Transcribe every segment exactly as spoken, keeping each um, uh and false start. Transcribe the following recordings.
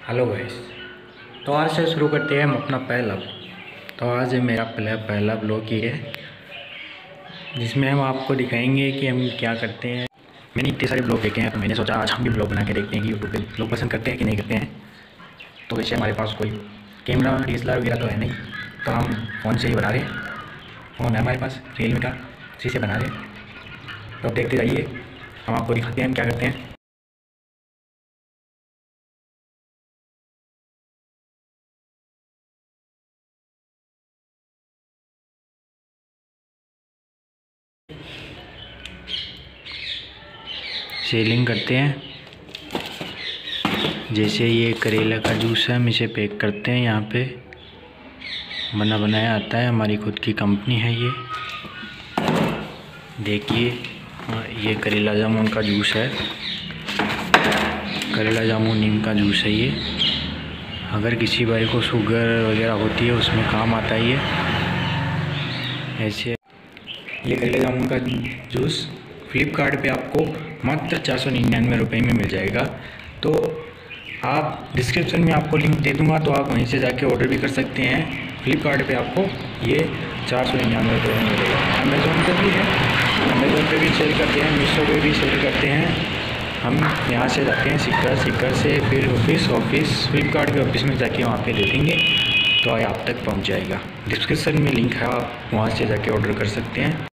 Hello guys. तो आज से शुरू करते हैं हम अपना पहला। तो आज मेरा पहला पहला ब्लॉग ये है जिसमें हम आपको दिखाएंगे कि हम क्या करते हैं। मैंने इतने सारे ब्लॉग देखे हैं तो मैंने सोचा आज हम भी ब्लॉग बना के देखते हैं कि यूट्यूब पे लोग पसंद करते हैं कि नहीं करते हैं। तो वैसे हमारे पास कोई camera D S L R वगैरह तो है नहीं, तो हम फ़ोन से ही बना रहे हैं। फ़ोन है हमारे पास रियलमी का, इसी से बना रहे हैं। तो देखते जाइए, हम आपको दिखाते हैं हम क्या करते हैं। सेलिंग करते हैं। जैसे ये करेला का जूस है, हम इसे पैक करते हैं। यहाँ पे बना बनाया आता है, हमारी खुद की कंपनी है ये। देखिए ये करेला जामुन का जूस है, करेला जामुन नीम का जूस है ये। अगर किसी भाई को शुगर वगैरह होती है उसमें काम आता है ये। ऐसे ये करेला जामुन का जूस फ्लिपकार्ट पे आपको मात्र चार सौ निन्यानवे रुपये में मिल जाएगा। तो आप डिस्क्रिप्शन में आपको लिंक दे दूँगा, तो आप वहीं से जाके ऑर्डर भी कर सकते हैं। फ्लिपकार्ट पे आपको ये चार सौ निन्यानवे रुपये में मिलेगा। अमेज़ोन पे भी है, अमेज़ोन पे भी सेल करते हैं, मीशो पे भी सेल करते हैं। हम यहाँ से जाते हैं सीकर, सीकर से फिर ऑफिस, ऑफिस फ्लिपकार्ट के ऑफिस में जाके वहाँ पे दे देंगे तो आप तक पहुँच जाएगा। डिस्क्रिप्शन में लिंक है, आप वहाँ से जाके ऑर्डर कर सकते हैं।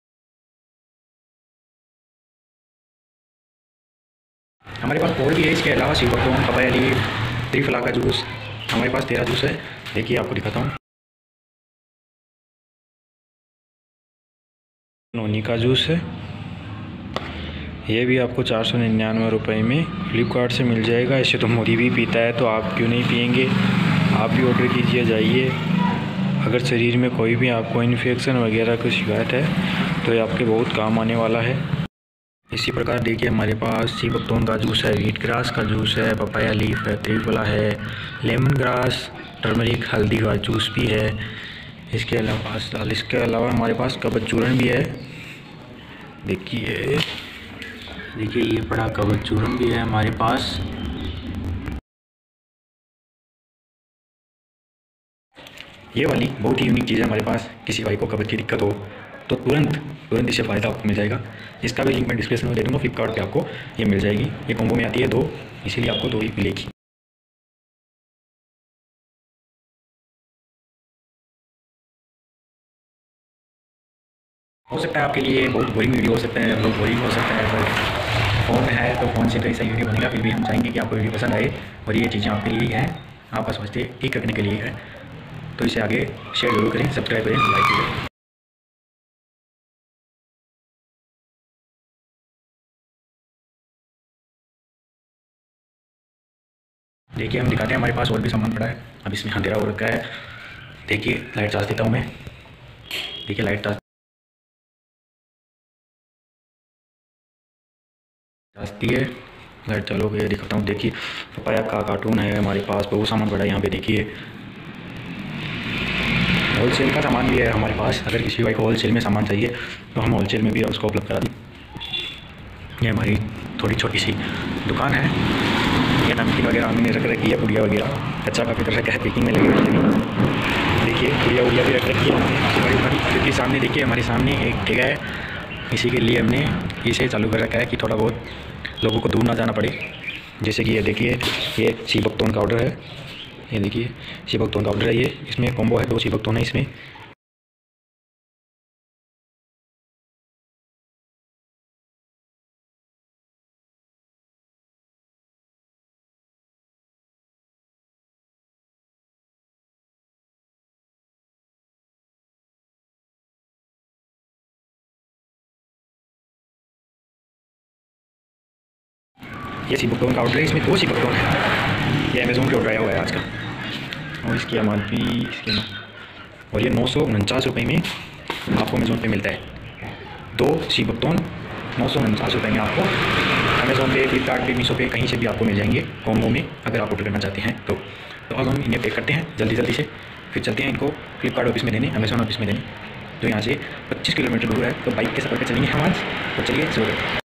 हमारे पास और भी है, इसके अलावा सीबकतोन, पपाया लीफ, त्रिफला का जूस, हमारे पास तेरह जूस है। देखिए आपको दिखाता हूँ। नोनी का जूस है, ये भी आपको चार सौ निन्यानवे रुपये में फ्लिपकार्ट से मिल जाएगा। ऐसे तो मोदी भी पीता है, तो आप क्यों नहीं पियेंगे, आप भी ऑर्डर कीजिए जाइए। अगर शरीर में कोई भी आपको इन्फेक्शन वगैरह की शिकायत है तो ये आपके बहुत काम आने वाला है। इसी प्रकार देखिए हमारे पास सीबकतोन का जूस है, व्हीट ग्रास का जूस है, पपाया लीफ है, त्रिफला है, लेमन ग्रास, टर्मरिक हल्दी का जूस भी है। इसके अलावा इसके अलावा हमारे पास कबज चूर्ण भी है। देखिए देखिए ये बड़ा कबज चूर्ण भी है हमारे पास। ये वाली बहुत ही यूनिक चीज़ है हमारे पास। किसी भाई को कब्ज़ की दिक्कत हो तो तुरंत तुरंत इससे फ़ायदा आपको मिल जाएगा। इसका भी लिंक मैं डिस्क्रिप्शन में दे दूँगा। फ्लिपकार्ट पे आपको ये मिल जाएगी। ये कॉम्बो में आती है दो, इसीलिए आपको दो ही मिलेगी। हो सकता है आपके लिए बहुत बोरिंग वीडियो हो सकता है, बहुत बोरिंग हो सकता है, पर फ़ोन है तो फ़ोन से तो ऐसा वीडियो बनेगा। फिर भी हम चाहेंगे कि आपको वीडियो पसंद आए, और ये चीज़ें आपके लिए हैं, आपका स्वास्थ्य ठीक रखने के लिए है। तो इसे आगे शेयर जरूर करें, सब्सक्राइब करें, लाइक करें। देखिए हम दिखाते हैं, हमारे पास और भी सामान पड़ा है। अब इसमें अंधेरा हो रखा है। देखिए लाइट चार्ज देता हूँ मैं। देखिए लाइट चार्ज चाहती है, लाइट चालू गई दिखाता हूँ। देखिए पपाया का कार्टून है हमारे पास, बहुत सामान पड़ा है यहाँ पे। देखिए होलसेल का सामान भी है हमारे पास। अगर किसी भाई को होलसेल में सामान चाहिए तो हम होलसेल में भी उसको उपलब्ध करा दें। ये हमारी थोड़ी छोटी सी दुकान है। ये नमकीन वगैरह हमने रख रखी है, पुड़िया वगैरह कच्चा काफ़ी कर रखा है, पैकिंग में लगी हुई है। देखिए पुड़िया उड़िया भी रख रखी है हमने। क्योंकि सामने देखिए हमारे सामने एक ठेका है, इसी के लिए हमने इसे चालू कर रखा है कि थोड़ा बहुत लोगों को दूर ना जाना पड़े। जैसे कि ये देखिए ये सीबकतोन का ऑर्डर है। ये देखिए सीबकतोन का ऑर्डर है, ये इसमें कॉम्बो है, दो सीबकतोन है इसमें। ये सीबकतोन का ऑर्डर है, इसमें दो सीबकतोन है। ये अमेज़ोन पे ऑर्डर आया हुआ है आज का, और इसकी एम आर पी इसके और ये नौ सौ उनचास रुपये में आपको अमेज़ोन पे मिलता है। दो सीबकतोन नौ सौ उनचास रुपये में आपको अमेज़ोन पे, फ्लिपकार्ट पे, मीशो पे, कहीं से भी आपको मिल जाएंगे कॉम्बो में, अगर आप ऑर्डर करना चाहते हैं तो। तो अब हम इन्हें पैक करते हैं जल्दी जल्दी से, फिर चलते हैं इनको फ्लिपकार्ट ऑफिस में देने, अमेज़ोन ऑफिस में देने, जो यहाँ से पच्चीस किलोमीटर दूर है। तो बाइक के सफ़र पर चलेंगे हम आज, तो चलिए शुरू करते हैं।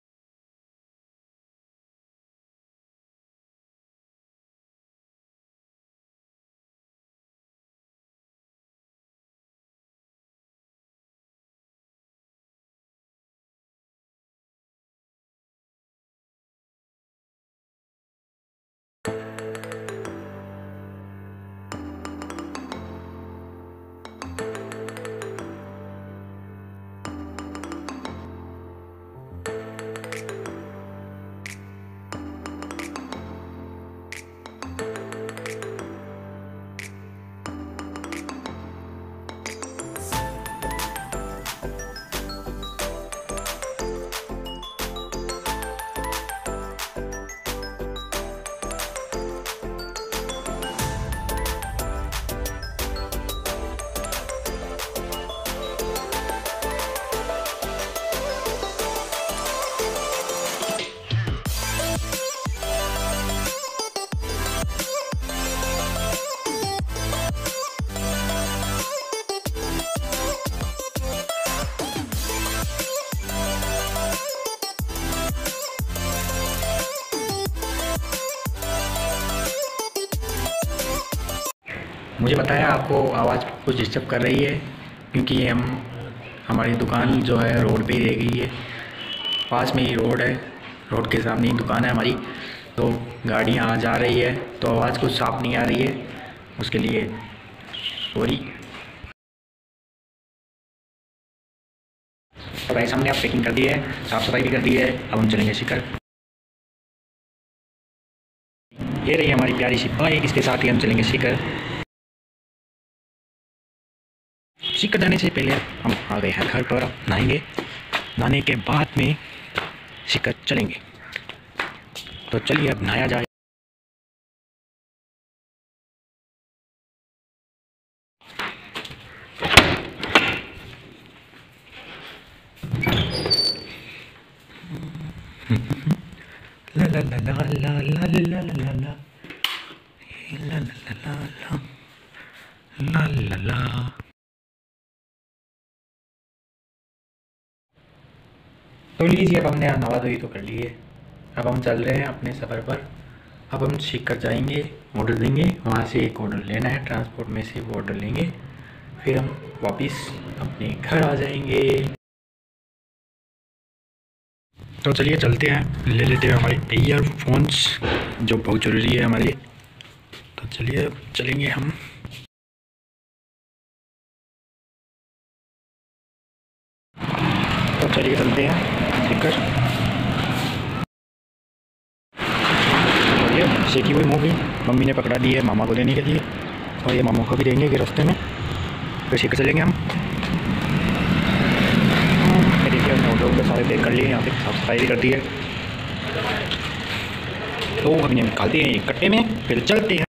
मुझे बताया आपको आवाज़ कुछ डिस्टर्ब कर रही है, क्योंकि हम हमारी दुकान जो है रोड पे ही रह गई है, पास में ही रोड है, रोड के सामने ही दुकान है हमारी, तो गाड़ियाँ आ जा रही है तो आवाज़ कुछ साफ नहीं आ रही है, उसके लिए सॉरी। तो भाई सामने आप पैकिंग कर दी है, साफ़ सफाई भी कर दी है, अब हम चलेंगे शिखर। ये रही हमारी प्यारी सी बाइक, इसके साथ ही हम चलेंगे शिखर। शिखर जाने से पहले हम आ गए हैं घर पर, नहाएंगे, नहाने के बाद में शिखर चलेंगे। तो चलिए अब नहाया जाए। ला ला ला ला ला ला ला ला ला ला ला ला ला। तो लीजिए, अब हमने नहा धोई तो कर लिए, अब हम चल रहे हैं अपने सफ़र पर। अब हम शिखर जाएंगे, ऑर्डर देंगे, वहाँ से एक ऑर्डर लेना है, ट्रांसपोर्ट में से वो ऑर्डर लेंगे, फिर हम वापस अपने घर आ जाएंगे। तो चलिए चलते हैं, ले लेते हैं हमारे ईयरफोन्स जो बहुत ज़रूरी है हमारे लिए। तो चलिए चलेंगे हम। तो चलिए चलते हैं शिखर। ये सेकी हुई मूवी मम्मी ने पकड़ा दी है मामा को देने के लिए, और ये मामा को भी देंगे कि रास्ते में, फिर शिखर चलेंगे हम। देखिए हमने ऑर्डर वगैरह सारे पैक कर लिए, यहाँ पे साफ सफाई भी कर दी है। तो अब इन्हें निकालते हैं एक कट्टे में, फिर चलते हैं।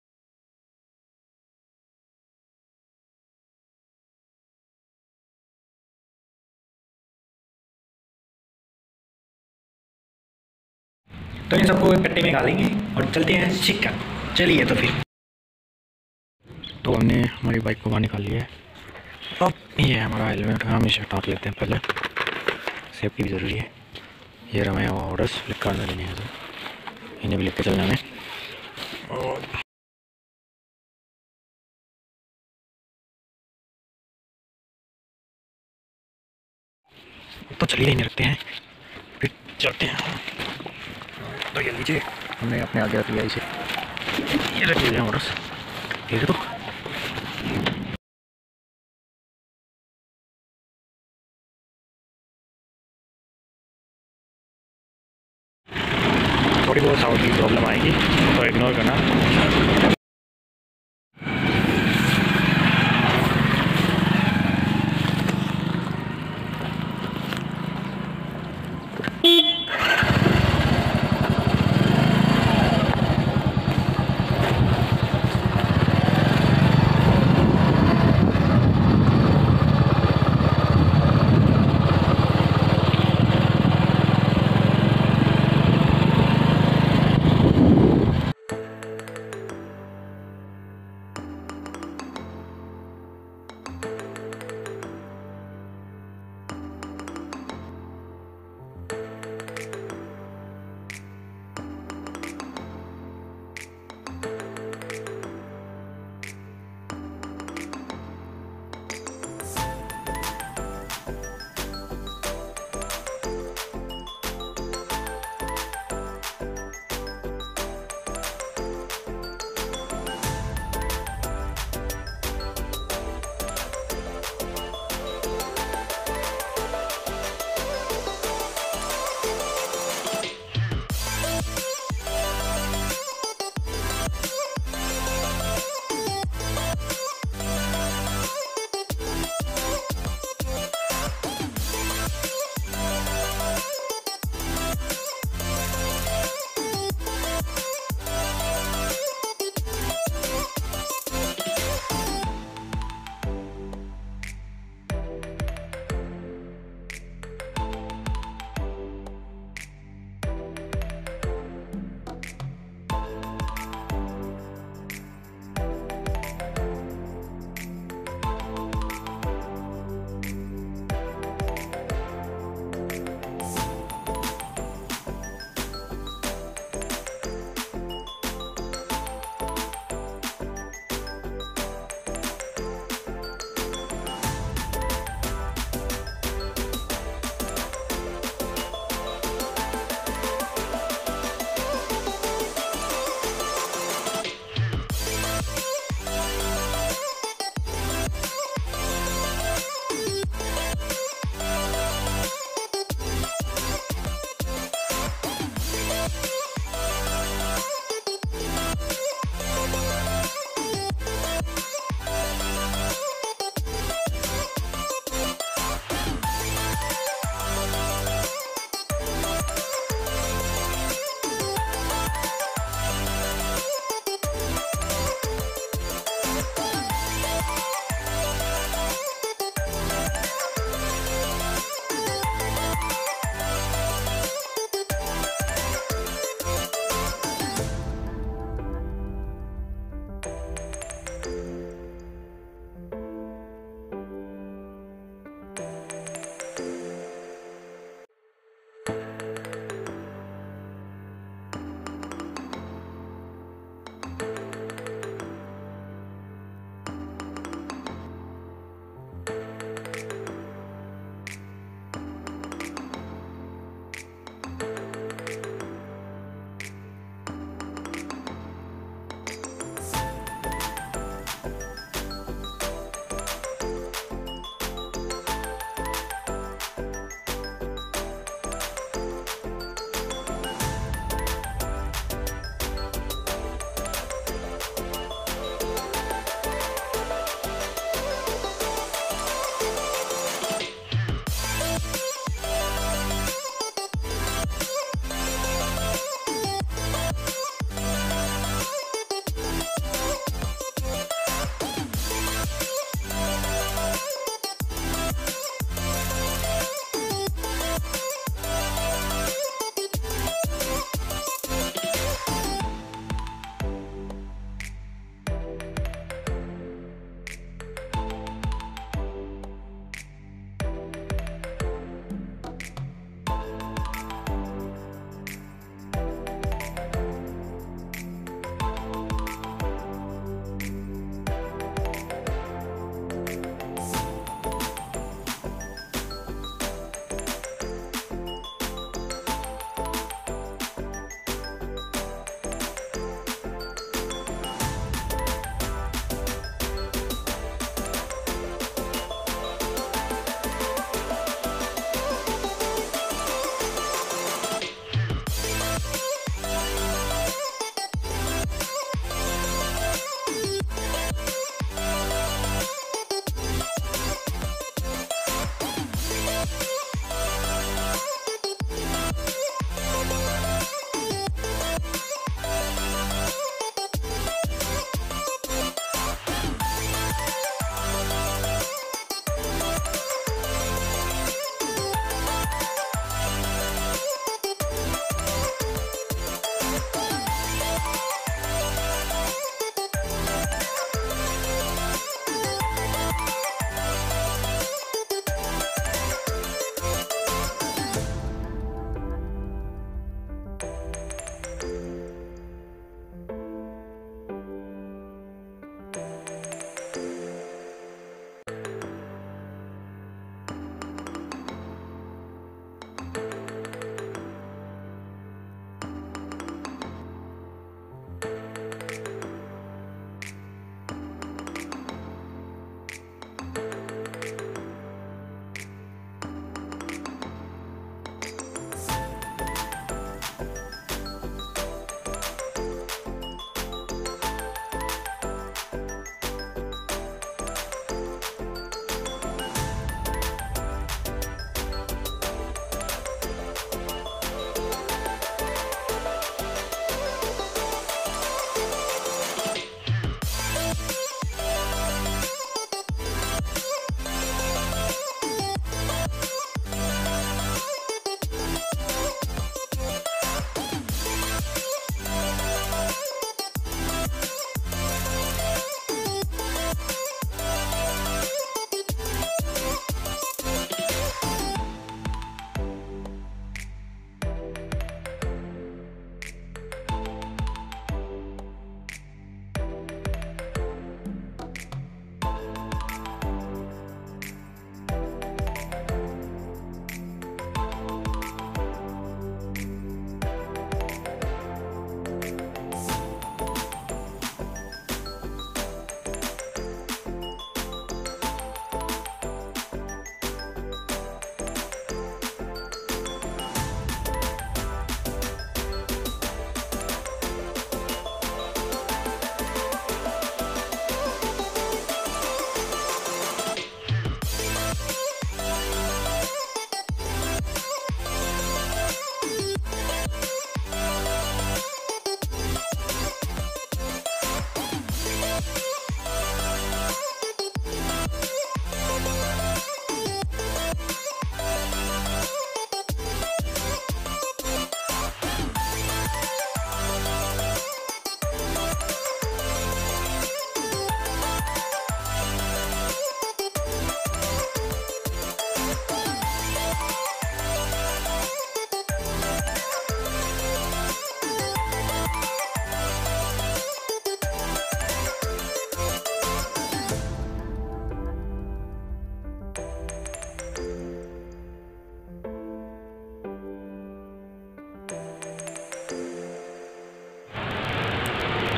तो इन सबको एक कट्टे में डालेंगे और चलते हैं शिखर। चलिए तो फिर। तो हमने हमारी बाइक को बाहर निकाल लिया है। अब ये है हमारा हेलमेट, हम इसे हटा लेते हैं पहले, सेफ्टी भी ज़रूरी है। ये रहा मैं ऑर्डर्स फ्लिपकार्ट में लेने हैं, तो इन्हें भी लेकर चलना है। तो चलिए इन्हें रखते हैं, फिर चलते हैं। तो ये लीजिए, हमने अपने आगे रख लिया इसे, ये रख लिया ऑर्डर्स, ये देखो। थोड़ी बहुत साउंड की प्रॉब्लम आएगी तो इग्नोर करना।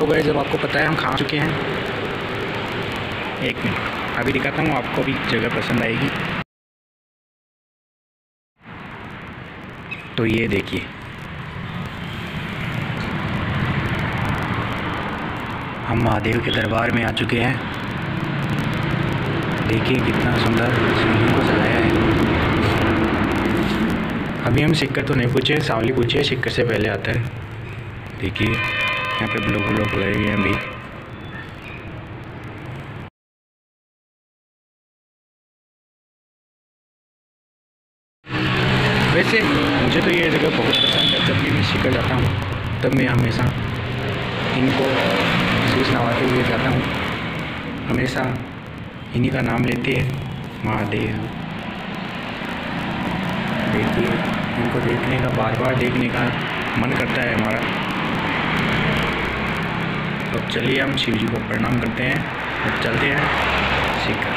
गाइस जब आपको पता है हम खा चुके हैं, एक मिनट अभी दिखाता हूँ आपको भी जगह पसंद आएगी। तो ये देखिए हम महादेव के दरबार में आ चुके हैं। देखिए कितना सुंदर शिवलिंग को सजाया है। अभी हम सिक्कर तो नहीं पूछे, सावली पूछे, सिक्कर से पहले आता है। देखिए यहाँ पे ब्लॉक ब्लॉक लगे हुए हैं अभी। वैसे मुझे तो ये जगह बहुत पसंद है। जब भी मैं सिक्कर जाता हूँ तब मैं हमेशा इनको शीश नवाते हुए जाता हूँ। हमेशा इन्हीं का नाम लेते हैं महादेव। देखिए इनको देखने का, बार बार देखने का मन करता है हमारा। अब चलिए हम शिव जी को प्रणाम करते हैं और चलते हैं सीकर।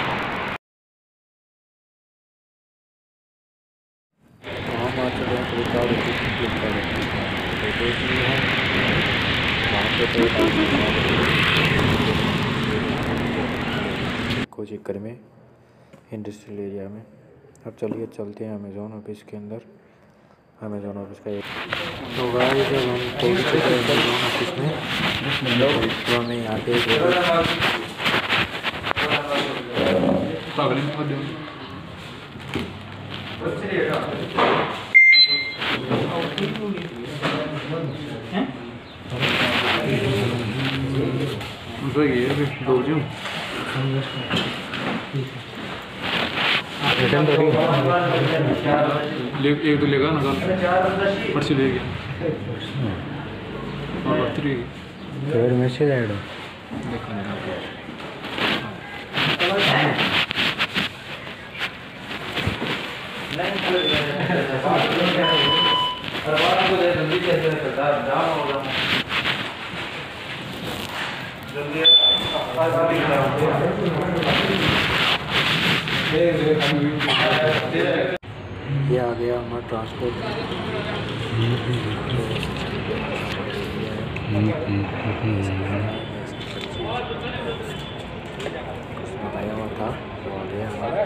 को सीकर में इंडस्ट्रियल एरिया में। अब चलिए चलते हैं अमेज़ॉन ऑफिस के अंदर। अमेज़ॉन ऑफिस का एक तो गाइस जब हम पहुंच चुके हैं अमेज़ॉन ऑफिस में, तो हमें यहाँ पे एक तो लेगा ना कल पर्ची ले गया और फिर मैसेज आएगा देखा ये आ गया हमारा ट्रांसपोर्ट। बताया हुआ था वो आ गया हमारा।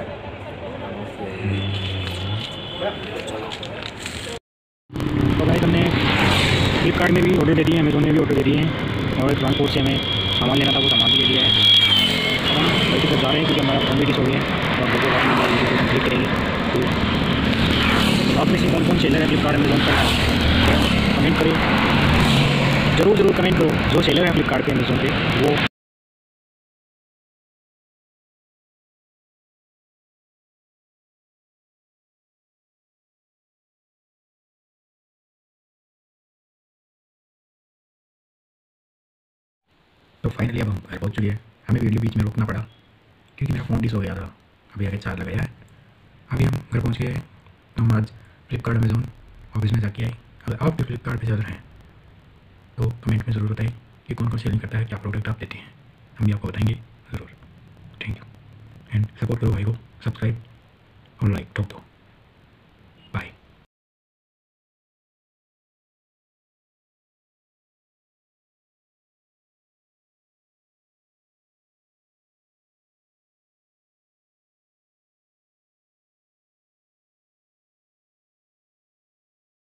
तो भाई हमने फ्लिपकार्ट में भी ऑर्डर दे दिए, अमेज़ोन में भी ऑर्डर दे दिए हैं और ट्रांसपोर्ट से हमें सामान लेना था, वो सामान भी ले लिया है। हम वैसे तो जा रहे हैं क्योंकि हमारा फोन भी डिस हो गया है और देखो आप क्लिक करेंगे तो आप में से कौन कौन सेलर है फ्लिपकार्ट अमेज़ोन पर कमेंट करो, ज़रूर ज़रूर कमेंट करो। जो सेलर है फ्लिपकार्ट पे अमेज़ोन पे वो तो फाइनली अब हम घर पहुँच चुके हैं। हमें वीडियो बीच में रोकना पड़ा क्योंकि मेरा फ़ोन डिस हो गया था। अभी आगे चार्ज लगाया है। अभी हम घर पहुँच गए। हम आज फ्लिपकार्ट अमेज़ोन ऑफिस में जाके आए। अगर आप भी फ्लिपकार्ट पे चल रहे हैं तो कमेंट में ज़रूर बताइए कि कौन कौन सेलिंग करता है, क्या प्रोडक्ट आप देते हैं, हम भी आपको बताएंगे ज़रूर। थैंक यू एंड सपोर्ट करो भाई को, सब्सक्राइब और लाइक ठोक दो।